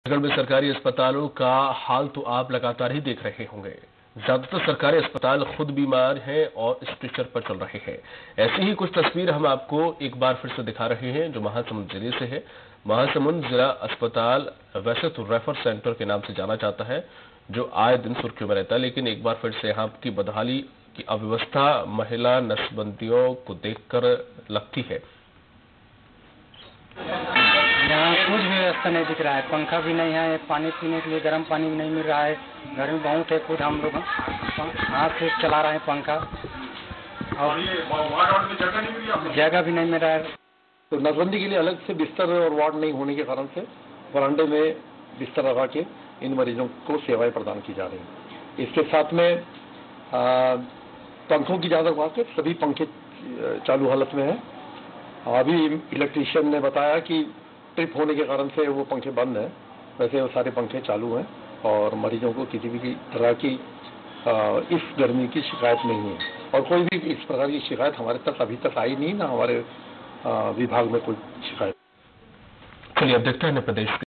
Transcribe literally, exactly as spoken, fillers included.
छत्तीसगढ़ में सरकारी अस्पतालों का हाल तो आप लगातार ही देख रहे होंगे। ज्यादातर सरकारी अस्पताल खुद बीमार हैं और स्ट्रेचर पर चल रहे हैं। ऐसी ही कुछ तस्वीर हम आपको एक बार फिर से दिखा रहे हैं, जो महासमुंद जिले से है। महासमुंद जिला अस्पताल वैसे तो रेफर सेंटर के नाम से जाना जाता है, जो आए दिन सुर्खियों में रहता है, लेकिन एक बार फिर से यहाँ की बदहाली की अव्यवस्था महिला नसबंदियों को देखकर लगती है। यहाँ कुछ भी व्यवस्था नहीं दिख रहा है, पंखा भी नहीं है, पानी पीने के लिए गर्म पानी भी नहीं मिल रहा है। घर में बहुत है, खुद हम लोग हाथ से चला रहे हैं पंखा, और जगह भी नहीं मिल रहा है। तो नसबंदी के लिए अलग से बिस्तर और वार्ड नहीं होने के कारण से वरांडे में बिस्तर लगा के इन मरीजों को सेवाएं प्रदान की जा रही हैं। इसके साथ में आ, पंखों की ज़्यादा बात है, सभी पंखे चालू हालत में है। अभी इलेक्ट्रीशियन ने बताया कि ट्रिप होने के कारण से वो पंखे बंद हैं, वैसे वो सारे पंखे चालू हैं और मरीजों को किसी भी तरह की आ, इस गर्मी की शिकायत नहीं है और कोई भी इस प्रकार की शिकायत हमारे तक अभी तक आई नहीं, ना हमारे आ, विभाग में कोई शिकायत। चलिए अब देखते हैं प्रदेश